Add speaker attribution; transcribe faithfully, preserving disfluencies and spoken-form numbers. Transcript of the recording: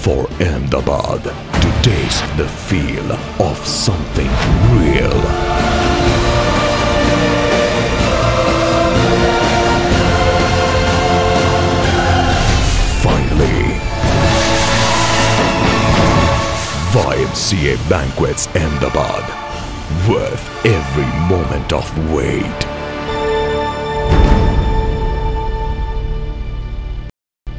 Speaker 1: for Ahmedabad to taste the feel of something real. Finally, Y M C A Banquets Ahmedabad, worth every moment of wait.